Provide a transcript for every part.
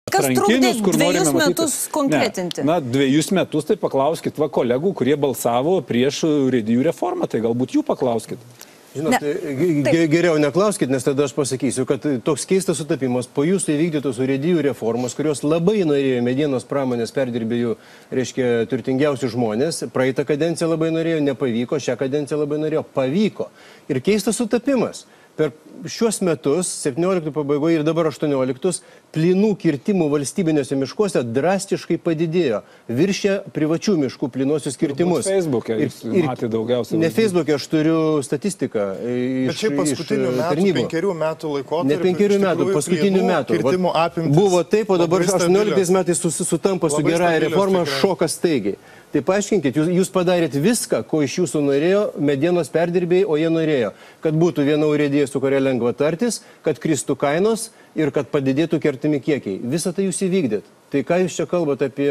atrankinius, kur norime matyti. Kas trukdė 2 metus konkretinti? Ne, 2 metus, tai paklauskit kolegų, kurie balsavo prieš urėdijų reformą, tai galbūt jų paklauskit. Žinot, geriau neklauskit, nes tada aš pasakysiu, kad toks keistas sutapimas po jūsų įvykdytos urėdijų reformos, kurios labai norėjo medienos pramonės perdirbėjų, reiškia, turtingiausių žmonės, praeitą kadenciją labai norėjo, nepavyko, šią kadenciją labai norėjo, pavyko. Ir keistas sutapimas. Per šiuos metus, 17 pabaigoje ir dabar 18, plynų kirtimų valstybinėse miškuose drastiškai padidėjo. Viršė privačių miškų plynuosius kirtimus. Facebook'e matė daugiausiai. Ne Facebook'e, aš turiu statistiką iš tarnybų. 5 metų laikotarpį. Ne 5 metų, paskutinių metų. Buvo taip, o dabar 18 metais sutampa su gerąja reforma, šokas staigiai. Tai paaiškinkit, jūs padarėt viską, ko iš jūsų norėjo medienos perdirbėjai, o jie norėjo, kad būtų viena urėdija, su kuria lengva tartis, kad kristų kainos ir kad padidėtų kertami kiekiai. Visą tai jūs įvykdėt. Tai ką jūs čia kalbate apie...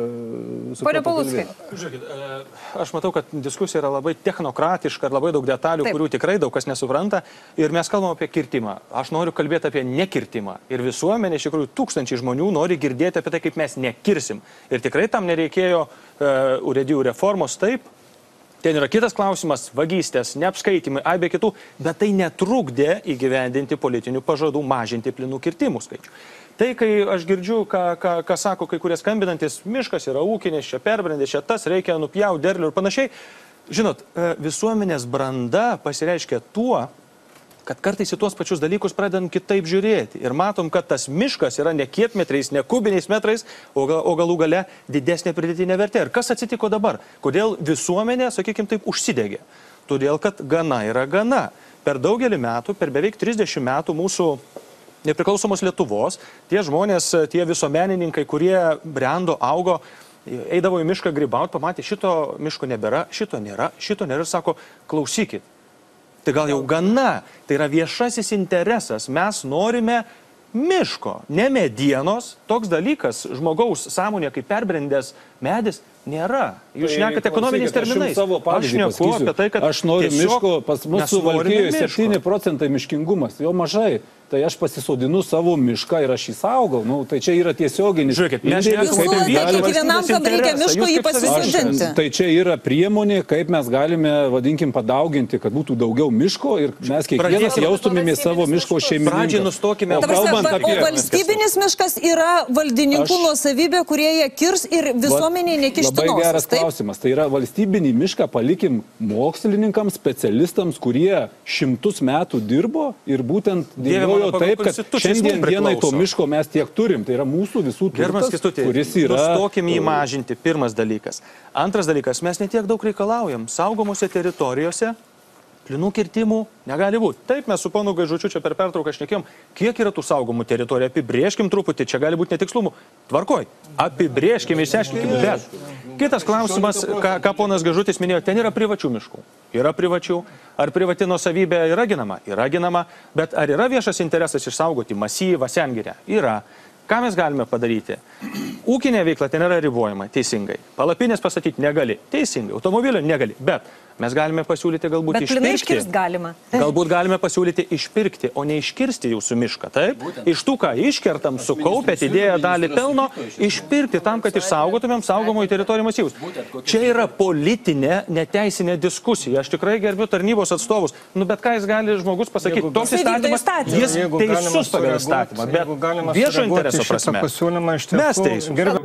Pone Paluckai. Žiūrėkit, aš matau, kad diskusija yra labai technokratiška ir labai daug detalių, kurių tikrai daug kas nesupranta. Ir mes kalbam apie kirtimą. Aš noriu kalbėti apie nekirtimą. Ir visuomenė, iš tikrųjų, tūkstančiai žmonių nori girdėti apie tai, kaip mes nekirsim. Ir tikrai tam nereikėjo urėdijų reformos, taip. Ten yra kitas klausimas, vagystės, neapskaitimai, aibė kitų, bet tai netrukdė įgyvendinti politinių pažadų mažinti plynų kirtimų skaičių. Tai, kai aš girdžiu, ką sako kai kurie skambinantis, miškas yra ūkinis, čia perbrendė, čia tas, reikia nupjauti derlių ir panašiai. Žinot, visuomenės branda pasireiškia tuo, kad kartais į tuos pačius dalykus pradedam kitaip žiūrėti. Ir matom, kad tas miškas yra ne kiekmetriais, ne kubiniais metrais, o galų gale didesnė pridėtinė vertė. Ir kas atsitiko dabar? Kodėl visuomenė, sakykime taip, užsidegė? Todėl, kad gana yra gana. Per daugelį metų, per beveik 30 metų mūsų nepriklausomos Lietuvos, tie žmonės, tie visuomenininkai, kurie brendo, augo, eidavo į mišką grybauti, pamatė, šito miško nebėra, šito nėra, ir sako, klausykit, tai gal jau gana, tai yra viešasis interesas, mes norime miško, ne medienos, toks dalykas, žmogaus sąmonė, kaip perbrendęs medis, nėra. Jūs šnekate ekonominiais terminais. Aš šneku apie tai, kad aš noriu miško, pas mūsų Suvalkijoje 7% miškingumas, jo mažai. Tai aš pasisodinu savo mišką ir aš jį saugau. Nu, tai čia yra tiesioginis. Žiūrėkit, kiekvienam, kam reikia miško, jį pasisodinti. Tai čia yra priemonė, kaip mes galime, vadinkim, padauginti, kad būtų daugiau miško ir mes kiekvienas jaustumėmės savo miško šeimininką. Pradžiai nustokime. O valstybinis miškas yra valdininkų nuosavybė, kurie jie kirs ir visuomeniai nekišti nosis. Labai geras klausimas. Tai yra valstybinį mišką palikim mokslininkams, specialistams, kurie 100 metų dirbo ir būtent dėliojo taip, kad šiandien dienai to miško mes tiek turim. Tai yra mūsų visų turtas, kuris yra... Nustokim jį mažinti, pirmas dalykas. Antras dalykas, mes netiek daug reikalaujam. Saugomose teritorijose plynų kirtimų negali būti. Taip, mes su ponu Gaižučiu čia per pertrauką šnekėjom, kiek yra tų saugomų teritorijų. Apibrėžkim truputį, čia gali būti netikslumų. Tvarkoj, apibrėžkim, išsiaiškinkim. Bet kitas klausimas, ką ponas Gaižutis minėjo, ten yra privačių miškų. Yra privačių. Ar privati nuosavybė yra ginama? Yra ginama. Bet ar yra viešas interesas išsaugoti masyvą, sengirę? Yra. Ką mes galime padaryti? Ūkinė veikla ten yra ribojama, teisingai. Palapinės pastatyti negali, teisingai. Automobilio negali, bet mes galime pasiūlyti galbūt išpirkti. Bet plynai iškirsti galima. Galbūt galime pasiūlyti išpirkti, o ne iškirsti jūsų mišką, taip? Iš tų, ką iškertam, sukaupėt, įdėję dalį pelno, išpirkti tam, kad išsaugotumėm saugomųjų teritorijų masyvus. Čia yra politinė, neteisinė diskusija. Aš tikrai gerbiu tarnybos atstovus. Nu, bet ką jis gali žmogus pasakyti? Toks įstatymas, jis teisus pagal įstatymą, bet viešo intereso prasme. Mes teisūs.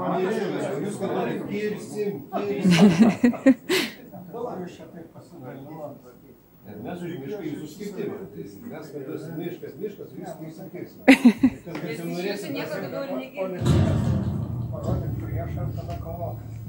Mes už mišką jūsų skirtimą. Mes kalbės miškas, viską įsikirsime. Jūs nieko daugiau negirdi. Parodėm priešą, tada kovokime.